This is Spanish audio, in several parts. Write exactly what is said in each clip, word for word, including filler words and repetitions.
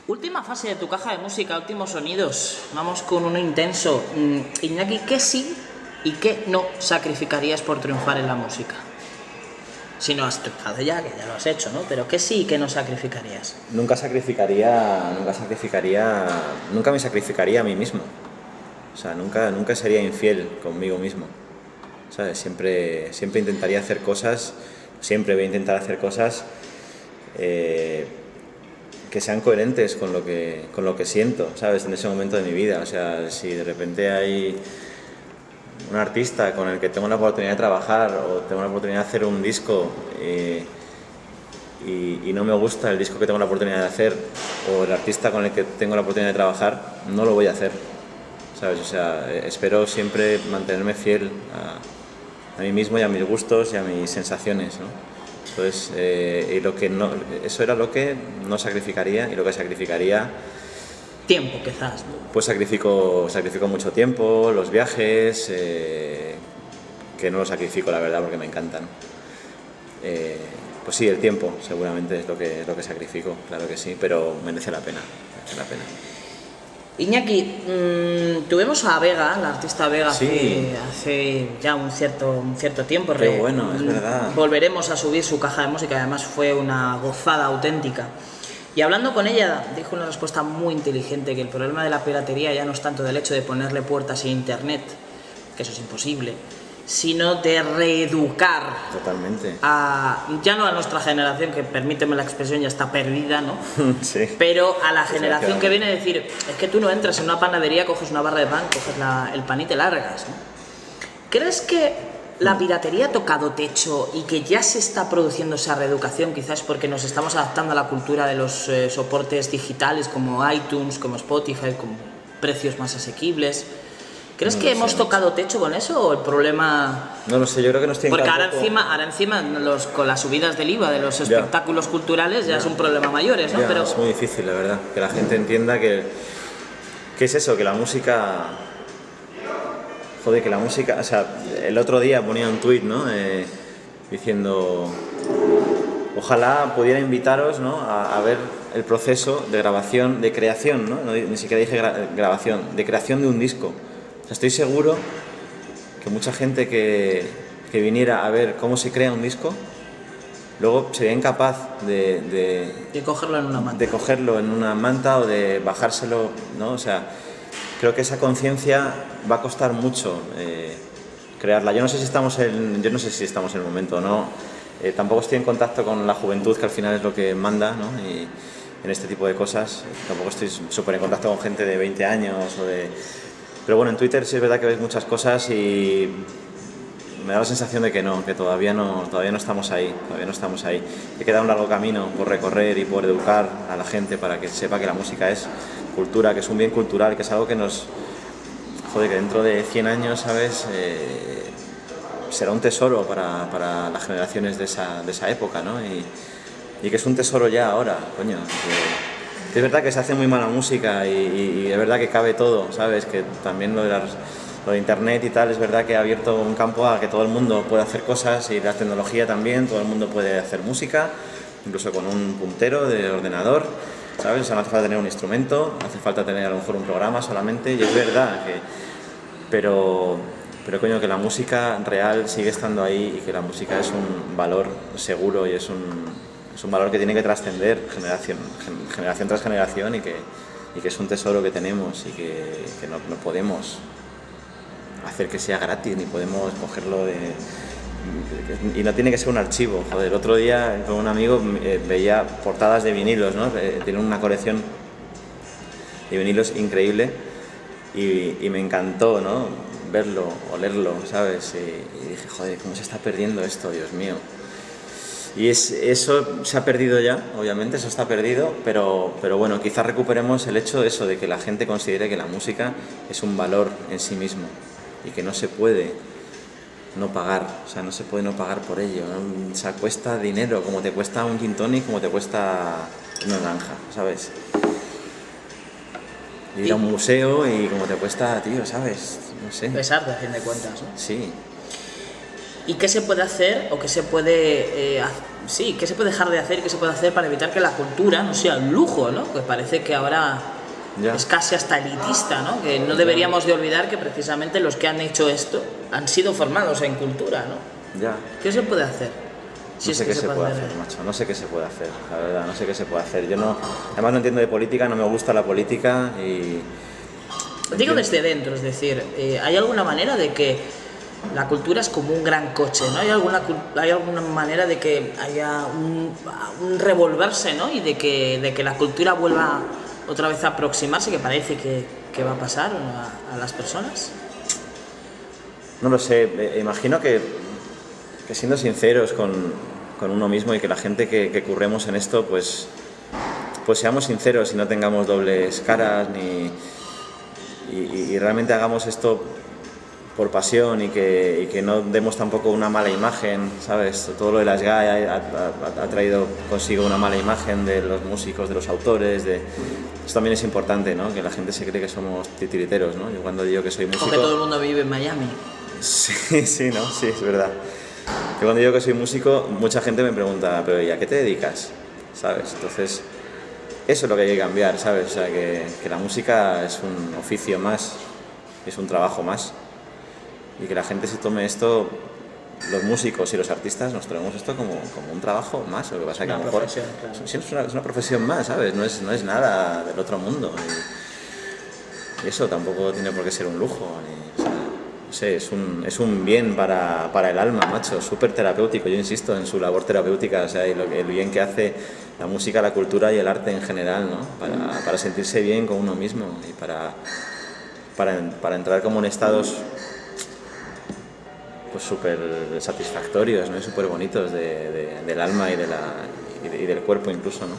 Última fase de tu caja de música, últimos sonidos. Vamos con uno intenso. Iñaki, ¿qué sí y qué no sacrificarías por triunfar en la música? Si no has triunfado ya, que ya lo has hecho, ¿no? Pero ¿qué sí y qué no sacrificarías? Nunca sacrificaría, nunca sacrificaría, nunca me sacrificaría a mí mismo. O sea, nunca, nunca sería infiel conmigo mismo. ¿Sabes? Siempre, siempre intentaría hacer cosas, siempre voy a intentar hacer cosas eh, que sean coherentes con lo que, con lo que siento, ¿sabes? En ese momento de mi vida. O sea, si de repente hay un artista con el que tengo la oportunidad de trabajar o tengo la oportunidad de hacer un disco eh, y, y no me gusta el disco que tengo la oportunidad de hacer o el artista con el que tengo la oportunidad de trabajar, no lo voy a hacer, ¿sabes? O sea, espero siempre mantenerme fiel a, a mí mismo y a mis gustos y a mis sensaciones, ¿no? Entonces, eh, y lo que no, eso era lo que no sacrificaría y lo que sacrificaría... Tiempo, quizás, ¿no? Pues sacrifico, sacrifico mucho tiempo, los viajes, eh, que no los sacrifico, la verdad, porque me encantan. Eh, pues sí, el tiempo seguramente es lo que, es lo que sacrifico, claro que sí, pero merece la pena, merece la pena. Iñaki, mmm, tuvimos a Vega, la artista Vega, Sí. hace, hace ya un cierto, un cierto tiempo. Qué Re, bueno, es verdad. Volveremos a subir su caja de música, además fue una gozada auténtica. Y hablando con ella, dijo una respuesta muy inteligente, que el problema de la piratería ya no es tanto del hecho de ponerle puertas a internet, que eso es imposible, sino de reeducar. Totalmente. A, ya no a nuestra generación, que permíteme la expresión, ya está perdida, ¿no? Sí. Pero a la generación que viene a decir, es que tú no entras en una panadería, coges una barra de pan, coges la, el pan y te largas, ¿no? ¿Crees que la piratería ha tocado techo y que ya se está produciendo esa reeducación, quizás porque nos estamos adaptando a la cultura de los eh, soportes digitales como iTunes, como Spotify, con precios más asequibles? ¿Crees no que hemos sé, tocado techo con eso o el problema...? No lo sé, yo creo que nos tiene Porque que ahora encima, ahora encima los, con las subidas del I V A de los espectáculos ya. culturales ya, ya es un problema mayores, ¿no? Ya, Pero... es muy difícil, la verdad, que la gente entienda que... ¿Qué es eso? Que la música... Joder, que la música... O sea, el otro día ponía un tuit, ¿no? Eh, diciendo... Ojalá pudiera invitaros, ¿no? a, a ver el proceso de grabación, de creación, ¿no? No, ni siquiera dije gra grabación, de creación de un disco. O sea, estoy seguro que mucha gente que, que viniera a ver cómo se crea un disco, luego sería incapaz de... De, de cogerlo en una manta. De cogerlo en una manta o de bajárselo, ¿no? O sea, creo que esa conciencia va a costar mucho eh, crearla. Yo no sé si estamos en, yo no sé si estamos en el momento o no. Eh, tampoco estoy en contacto con la juventud, que al final es lo que manda, ¿no? Y en este tipo de cosas. Tampoco estoy súper en contacto con gente de veinte años o de... Pero bueno, en Twitter sí es verdad que ves muchas cosas y me da la sensación de que no, que todavía no, todavía no estamos ahí, todavía no estamos ahí. Que queda un largo camino por recorrer y por educar a la gente para que sepa que la música es cultura, que es un bien cultural, que es algo que nos... Joder, que dentro de cien años, ¿sabes? Eh, será un tesoro para, para las generaciones de esa, de esa época, ¿no? Y, y que es un tesoro ya ahora, coño. Que, es verdad que se hace muy mala música y, y, y es verdad que cabe todo, ¿sabes? Que también lo de, las, lo de internet y tal, es verdad que ha abierto un campo a que todo el mundo puede hacer cosas y la tecnología también, todo el mundo puede hacer música, incluso con un puntero de ordenador, ¿sabes? O sea, no hace falta tener un instrumento, hace falta tener a lo mejor un programa solamente y es verdad que... Pero, pero coño, que la música real sigue estando ahí y que la música es un valor seguro y es un... Es un valor que tiene que trascender generación, generación tras generación y que, y que es un tesoro que tenemos y que, que no, no podemos hacer que sea gratis, ni podemos cogerlo de... Y no tiene que ser un archivo. Joder, el otro día con un amigo eh, veía portadas de vinilos, ¿no? Eh, tiene una colección de vinilos increíble y, y me encantó, ¿no? Verlo, olerlo, ¿sabes? Y, y dije, joder, ¿cómo se está perdiendo esto, Dios mío? Y es, eso se ha perdido ya, obviamente, eso está perdido, pero, pero bueno, quizás recuperemos el hecho de eso, de que la gente considere que la música es un valor en sí mismo y que no se puede no pagar, o sea, no se puede no pagar por ello, ¿no? O sea, cuesta dinero, como te cuesta un gin tonic, como te cuesta una naranja, ¿sabes? Ir a un museo y como te cuesta, tío, ¿sabes? No sé. Pesar, de fin de cuentas, ¿no? Sí. ¿Y qué se puede hacer o qué se puede, eh, sí, qué se puede dejar de hacer y qué se puede hacer para evitar que la cultura no sea un lujo, ¿no? Que parece que ahora ya es casi hasta elitista, ¿no? Que no deberíamos de olvidar que precisamente los que han hecho esto han sido formados en cultura, ¿no? Ya. ¿Qué se puede hacer? Si no sé es qué se, se puede hacer, hacer, macho. No sé qué se puede hacer, la verdad, no sé qué se puede hacer. Yo no, además no entiendo de política, no me gusta la política y... Digo desde dentro, es decir, eh, ¿hay alguna manera de que la cultura es como un gran coche, ¿no? ¿Hay alguna, hay alguna manera de que haya un, un revolverse, ¿no? Y de que, de que la cultura vuelva otra vez a aproximarse, que parece que, que va a pasar a, a las personas? No lo sé, eh, imagino que, que siendo sinceros con, con uno mismo y que la gente que, que curremos en esto, pues, pues seamos sinceros y no tengamos dobles caras ni... Y, y realmente hagamos esto por pasión y que, y que no demos tampoco una mala imagen, ¿sabes? Todo lo de las G A E ha, ha, ha traído consigo una mala imagen de los músicos, de los autores, de... Eso también es importante, ¿no? Que la gente se cree que somos titiriteros, ¿no? Yo cuando digo que soy músico... O que todo el mundo vive en Miami. Sí, sí, ¿no? Sí, es verdad. Yo cuando digo que soy músico, mucha gente me pregunta, ¿pero ¿y a qué te dedicas? ¿Sabes? Entonces... Eso es lo que hay que cambiar, ¿sabes? O sea, que, que la música es un oficio más, es un trabajo más. Y que la gente se tome esto, los músicos y los artistas nos tomemos esto como, como un trabajo más. Lo que pasa es que a lo mejor claro. Sí, es, una, es una profesión más, ¿sabes? No es, no es nada del otro mundo. Y, y eso tampoco tiene por qué ser un lujo. Ni, o sea, no sé, es un, es un bien para, para el alma, macho, súper terapéutico. Yo insisto en su labor terapéutica, o sea, y lo, el bien que hace la música, la cultura y el arte en general, ¿no? Para, para sentirse bien con uno mismo y para, para, para entrar como en estados pues súper satisfactorios, ¿no? Y súper bonitos de, de, del alma y, de la, y, de, y del cuerpo incluso, ¿no?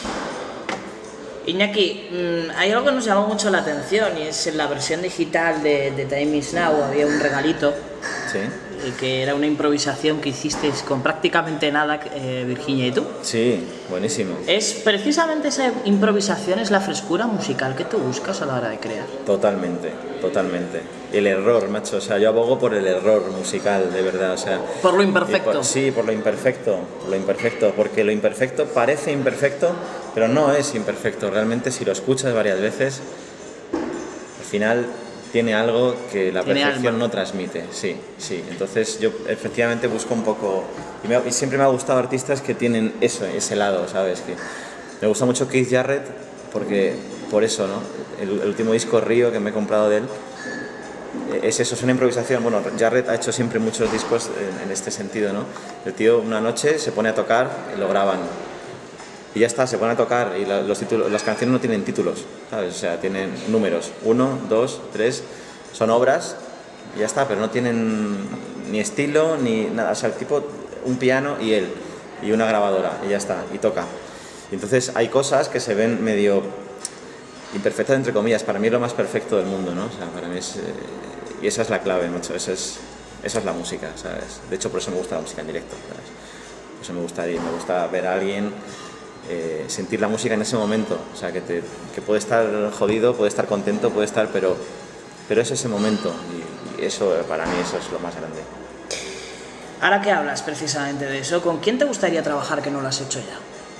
Iñaki, hay algo que nos llamó mucho la atención y es en la versión digital de, de Time Is Now había un regalito. Sí. Que era una improvisación que hicisteis con prácticamente nada, eh, Virginia y tú. Sí, buenísimo. Es precisamente esa improvisación, es la frescura musical que tú buscas a la hora de crear. Totalmente, totalmente. El error, macho, o sea, yo abogo por el error musical, de verdad, o sea... Por lo imperfecto. Por, sí, por lo imperfecto, por lo imperfecto, porque lo imperfecto parece imperfecto, pero no es imperfecto. Realmente, si lo escuchas varias veces, al final... tiene algo que la perfección no transmite, sí, sí. Entonces yo efectivamente busco un poco... Y, me, y siempre me ha gustado artistas que tienen eso, ese lado, ¿sabes? Que me gusta mucho Keith Jarrett porque, por eso, ¿no? El, el último disco Río que me he comprado de él es eso, es una improvisación. Bueno, Jarrett ha hecho siempre muchos discos en, en este sentido, ¿no? El tío una noche se pone a tocar y lo graban. Y ya está, se pone a tocar y la, los títulos, las canciones no tienen títulos, ¿sabes? O sea, tienen números, uno, dos, tres, son obras y ya está, pero no tienen ni estilo ni nada, o sea, el tipo, un piano y él, y una grabadora, y ya está, y toca. Y entonces hay cosas que se ven medio imperfectas, entre comillas, para mí es lo más perfecto del mundo, ¿no? O sea, para mí es... Eh, y esa es la clave, macho, eso es, esa es la música, ¿sabes? De hecho, por eso me gusta la música en directo, ¿sabes? Por eso me gusta, me gusta ver a alguien... Eh, sentir la música en ese momento, o sea, que, te, que puede estar jodido, puede estar contento, puede estar, pero, pero es ese momento y, y eso para mí eso es lo más grande. Ahora que hablas precisamente de eso, ¿con quién te gustaría trabajar que no lo has hecho ya?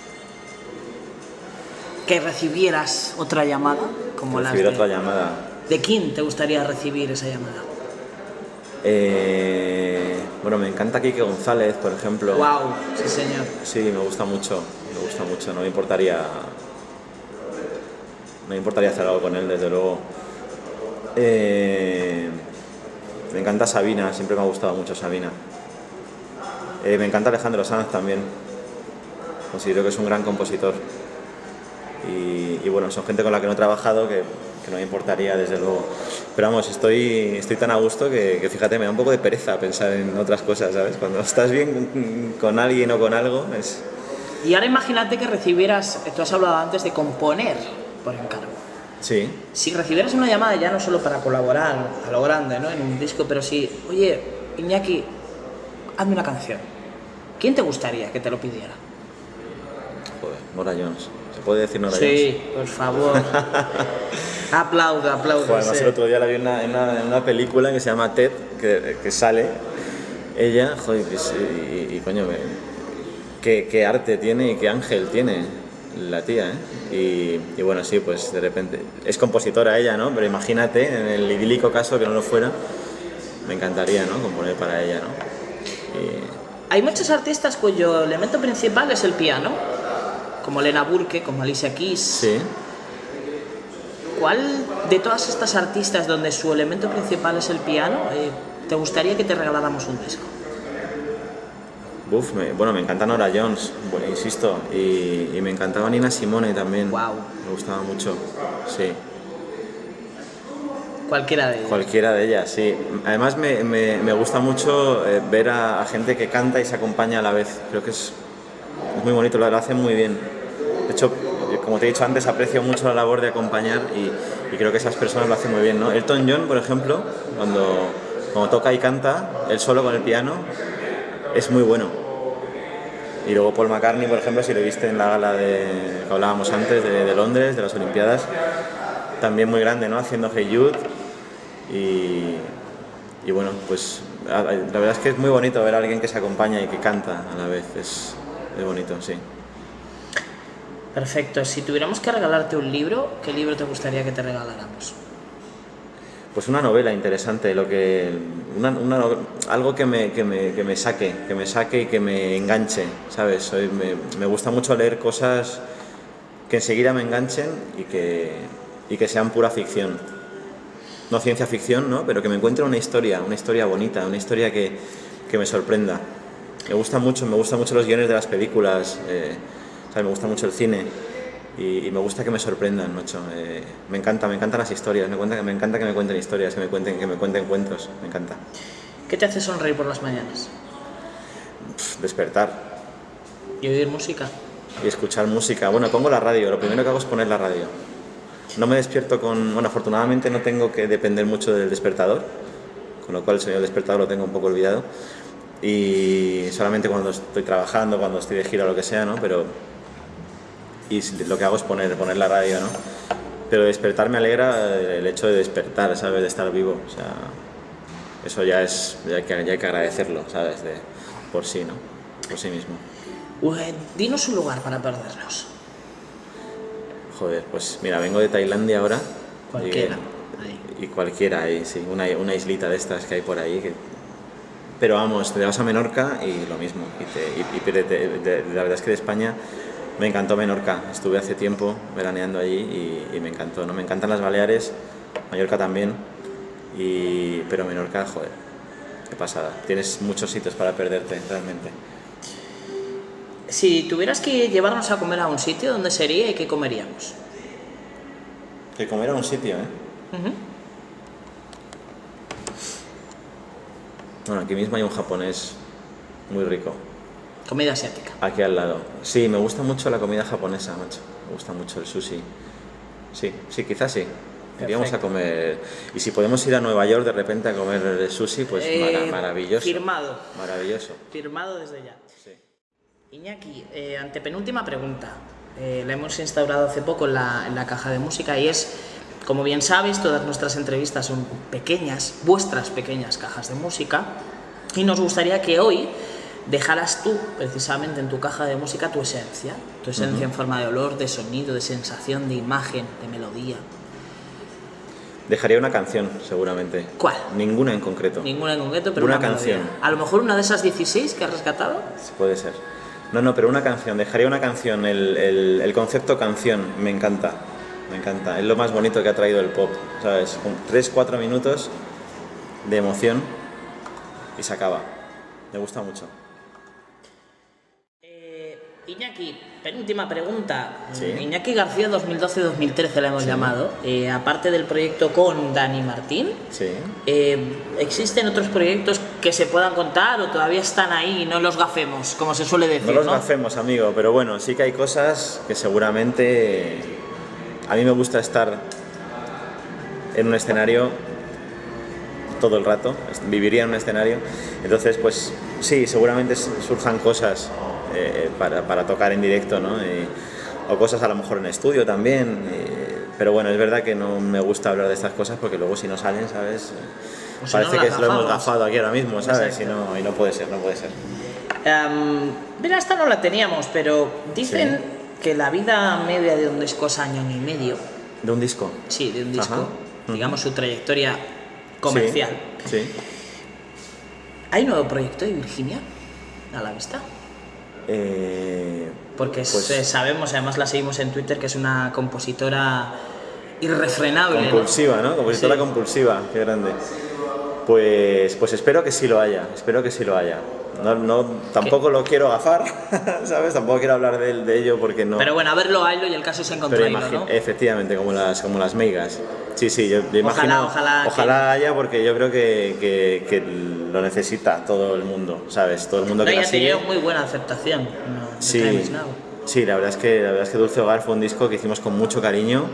Que recibieras otra llamada como la recibir otra llamada. ¿De quién te gustaría recibir esa llamada? Eh, bueno, me encanta Quique González, por ejemplo. Wow, sí señor. Sí, me gusta mucho. Me gusta mucho, no me importaría no me importaría hacer algo con él, desde luego. Eh, me encanta Sabina, siempre me ha gustado mucho Sabina. Eh, me encanta Alejandro Sanz también, considero que es un gran compositor y, y bueno, son gente con la que no he trabajado que, que no me importaría, desde luego. Pero vamos, estoy, estoy tan a gusto que, que fíjate, me da un poco de pereza pensar en otras cosas, ¿sabes? Cuando estás bien con alguien o con algo es... Y ahora imagínate que recibieras, tú has hablado antes de componer por encargo. Sí. Si recibieras una llamada ya no solo para colaborar a lo grande, ¿no? En un disco, pero sí, oye, Iñaki, hazme una canción. ¿Quién te gustaría que te lo pidiera? Joder, Nora Jones. ¿Se puede decir Nora sí, Jones? Sí, por favor. Aplaudo, aplaudo. Joder, además, el otro día la vi en una, en, una, en una película que se llama Ted, que, que sale... Ella, joder, es- y, y, coño, me- qué, qué arte tiene y qué ángel tiene la tía, ¿eh? Y, y bueno, sí, pues de repente, es compositora ella, ¿no? Pero imagínate, en el idílico caso que no lo fuera, me encantaría, ¿no? Componer para ella, ¿no? Y, Hay muchos artistas cuyo elemento principal es el piano, como Lena Burke, como Alicia Keys. sí, ¿Cuál de todas estas artistas donde su elemento principal es el piano, eh, te gustaría que te regaláramos un disco? uf, me- bueno, me encanta Nora Jones, bueno, insisto, y, y me encantaba Nina Simone también. Guau. Me gustaba mucho, sí. Cualquiera de ellos. Cualquiera de ellas, sí. Además me, me, me gusta mucho eh, ver a, a gente que canta y se acompaña a la vez. Creo que es, es muy bonito, lo, lo hacen muy bien. De hecho, como te he dicho antes, aprecio mucho la labor de acompañar y, y creo que esas personas lo hacen muy bien, ¿no? Elton John, por ejemplo, cuando, cuando toca y canta, él solo con el piano, es muy bueno. Y luego Paul McCartney, por ejemplo, si lo viste en la gala de, que hablábamos antes, de, de Londres, de las Olimpiadas, también muy grande, ¿no? Haciendo Hey Jude. Y, y bueno, pues a- a- la verdad es que es muy bonito ver a alguien que se acompaña y que canta a la vez. Es, es bonito, sí. Perfecto. Si tuviéramos que regalarte un libro, ¿qué libro te gustaría que te regaláramos? Pues una novela interesante, lo que, una, una no- algo que me, que, me, que me saque, que me saque y que me enganche, ¿sabes? Soy, me, me gusta mucho leer cosas que enseguida me enganchen y que, y que sean pura ficción. No ciencia ficción, ¿no? Pero que me encuentre una historia, una historia bonita, una historia que, que me sorprenda. Me gusta mucho, me gustan mucho los guiones de las películas, eh, ¿sabes? Me gusta mucho el cine. Y, y me gusta que me sorprendan, macho. Eh, me encanta, me encantan las historias, me, cuenta, me encanta que me cuenten historias, que me cuenten, que me cuenten cuentos, me encanta. ¿Qué te hace sonreír por las mañanas? Pff, despertar ¿Y oír música? y escuchar música. Bueno, pongo la radio, lo primero que hago es poner la radio. No me despierto con... Bueno, afortunadamente no tengo que depender mucho del despertador, con lo cual el sonido del despertador lo tengo un poco olvidado. Y solamente cuando estoy trabajando, cuando estoy de gira o lo que sea, ¿no? Pero... Y lo que hago es poner, poner la radio, ¿no? Pero despertar me alegra el hecho de despertar, ¿sabes? De estar vivo, o sea... Eso ya es... Ya hay que, ya hay que agradecerlo, ¿sabes? De, por sí, ¿no? Por sí mismo. Ué, dinos un lugar para perdernos. Joder, pues mira, vengo de Tailandia ahora. Cualquiera. Y, Ahí. y cualquiera ahí, sí. Una, una islita de estas que hay por ahí. Que... Pero vamos, te vas a Menorca y lo mismo. Y, te, y, y de, de, de, la verdad es que de España me encantó Menorca. Estuve hace tiempo veraneando allí y, y me encantó, ¿no? Me encantan las Baleares, Mallorca también. Y, pero Menorca, joder, qué pasada. Tienes muchos sitios para perderte, realmente. Si tuvieras que llevarnos a comer a un sitio, ¿dónde sería y qué comeríamos? Que comer a un sitio, ¿eh? Ujú. Bueno, aquí mismo hay un japonés muy rico. Comida asiática. Aquí al lado. Sí, me gusta mucho la comida japonesa, macho. Me gusta mucho el sushi. Sí, sí, quizás sí. Iríamos a comer... Y si podemos ir a Nueva York de repente a comer sushi, pues Eh, mara- maravilloso. Firmado. Maravilloso. Firmado desde ya. Sí. Iñaki, eh, antepenúltima pregunta. Eh, la hemos instaurado hace poco en la, en la caja de música y es, como bien sabes, todas nuestras entrevistas son pequeñas, vuestras pequeñas cajas de música, y nos gustaría que hoy dejaras tú, precisamente en tu caja de música, tu esencia, tu esencia Ujú. en forma de olor, de sonido, de sensación, de imagen, de melodía. Dejaría una canción, seguramente. ¿Cuál? Ninguna en concreto. Ninguna en concreto, pero Una una melodía. canción. A lo mejor una de esas dieciséis que has rescatado. Puede ser. No, no, pero una canción. Dejaría una canción. El, el, el concepto canción me encanta. Me encanta. Es lo más bonito que ha traído el pop. ¿Sabes? Con tres, cuatro minutos de emoción y se acaba. Me gusta mucho. Eh, Iñaki, penúltima pregunta. Sí. Iñaki García dos mil doce dos mil trece la hemos Sí. llamado. Eh, aparte del proyecto con Dani Martín, Sí. eh, ¿existen otros proyectos que se puedan contar o todavía están ahí y no los gafemos, como se suele decir? No los ¿no? gafemos, amigo, pero bueno, sí que hay cosas que seguramente a mí me gusta estar en un escenario todo el rato, viviría en un escenario, entonces pues sí, seguramente surjan cosas eh, para, para tocar en directo, ¿no? Y, o cosas a lo mejor en estudio también, pero bueno, es verdad que no me gusta hablar de estas cosas porque luego si no salen, ¿sabes? O si Parece no, que las lo hemos gafamos. gafado aquí ahora mismo, ¿sabes? Y Exacto. no, y no puede ser, no puede ser. Um, mira, esta no la teníamos, pero dicen Sí. que la vida media de un disco es año y medio. ¿De un disco? Sí, de un disco. Ajá. Digamos su trayectoria comercial. Sí, sí. ¿Hay nuevo proyecto de Virginia a la vista? Eh, Porque es- Pues- eh, sabemos, además la seguimos en Twitter, que es una compositora irrefrenable. ¿no? compulsiva, ¿no? Compositora Sí. compulsiva, qué grande. Pues, pues espero que sí lo haya, espero que sí lo haya. No, no, tampoco lo quiero gafar, ¿sabes? Tampoco quiero hablar de, de ello porque no... Pero bueno, a verlo, haylo y el caso es Pero encontrarlo, imagi- ¿no? efectivamente, como las, como las meigas. Sí, sí, yo, yo imagino... ojalá ojalá haya porque yo creo que, que, que lo necesita todo el mundo, ¿sabes? Todo el mundo No, que y la ha sigue. tenido muy buena aceptación. No, Sí, de Time Is Now. sí, la verdad es que la verdad es que Dulce Hogar fue un disco que hicimos con mucho cariño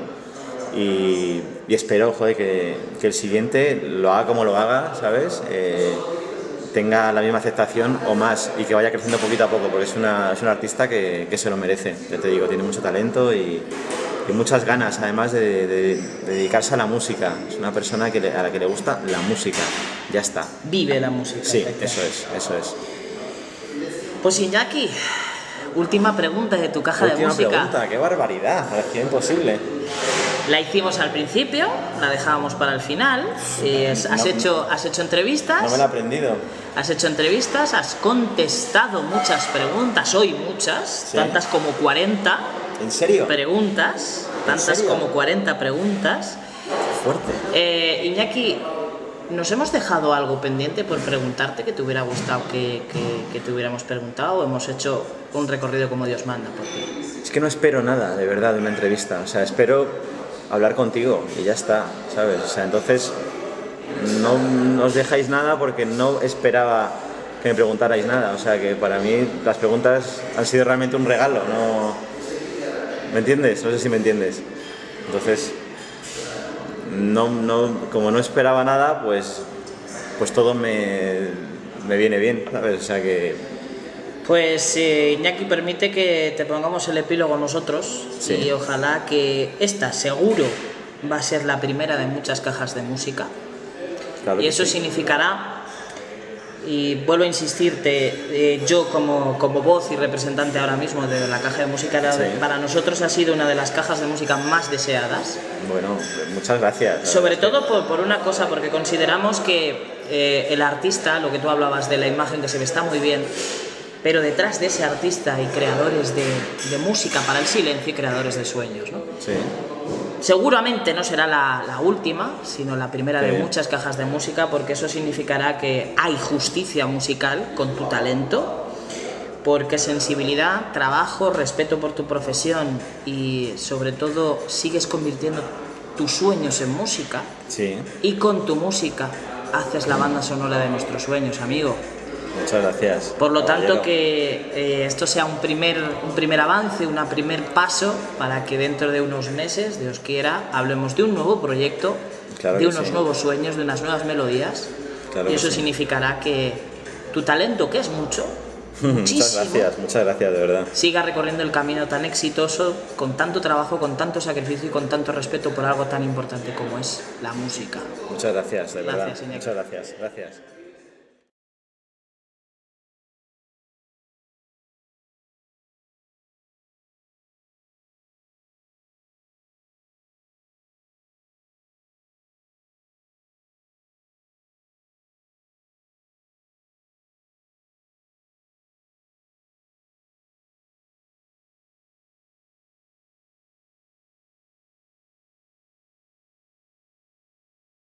y, y espero, joder, que, que el siguiente lo haga como lo haga, ¿sabes? Eh, tenga la misma aceptación o más y que vaya creciendo poquito a poco, porque es una, es una artista que, que se lo merece, ya te digo, tiene mucho talento y, y muchas ganas además de, de- de dedicarse a la música. Es una persona que le- a la que le gusta la música, ya está. Vive la música. Sí, efectivamente. eso es, eso es. Pues Iñaki, última pregunta de tu caja de Última música. pregunta, qué barbaridad, parecía imposible. La hicimos al principio, la dejábamos para el final. y es- has, No. hecho, has hecho entrevistas. No me la he aprendido. Has hecho entrevistas, has contestado muchas preguntas, hoy muchas, Sí. tantas como cuarenta ¿En serio? preguntas, tantas serio? como cuarenta preguntas. Fuerte. Eh, Iñaki, ¿nos hemos dejado algo pendiente por preguntarte que te hubiera gustado que, que- que te hubiéramos preguntado o hemos hecho un recorrido como Dios manda por ti? Es que no espero nada, de verdad, de una entrevista. O sea, espero hablar contigo y ya está, ¿sabes? O sea, entonces no, no os dejáis nada porque no esperaba que me preguntarais nada. O sea, que para mí las preguntas han sido realmente un regalo, ¿no? ¿Me entiendes? No sé si me entiendes. Entonces, no, no, como no esperaba nada, pues, pues todo me, me viene bien, ¿sabes? O sea que... Pues eh, Iñaki, permite que te pongamos el epílogo nosotros Sí. y ojalá que esta seguro va a ser la primera de muchas cajas de música. Claro Y que eso sí. significará, y vuelvo a insistirte, eh, yo como, como voz y representante ahora mismo de la caja de música, la- Sí. para nosotros ha sido una de las cajas de música más deseadas. Bueno, muchas gracias. Sobre todo por, por una cosa, porque consideramos que eh, el artista, lo que tú hablabas de la imagen que se ve está muy bien, pero detrás de ese artista hay creadores de, de música para el silencio y creadores de sueños, ¿no? Sí. Seguramente no será la, la última, sino la primera de Sí. muchas cajas de música, porque eso significará que hay justicia musical con tu talento, porque sensibilidad, trabajo, respeto por tu profesión y sobre todo sigues convirtiendo tus sueños en música Sí. y con tu música haces la banda sonora de nuestros sueños, amigo. Muchas gracias. Por lo tanto, caballero. que eh, esto sea un primer, un primer avance, un primer paso para que dentro de unos meses, Dios quiera, hablemos de un nuevo proyecto, Claro de que unos sí. nuevos sueños, de unas nuevas melodías. Claro y que eso sí. significará que tu talento, que es mucho, Muchas muchísimo, gracias, muchas gracias, de verdad. siga recorriendo el camino tan exitoso, con tanto trabajo, con tanto sacrificio y con tanto respeto por algo tan importante como es la música. Muchas gracias, de Gracias, verdad. Iñaki. Muchas gracias, gracias.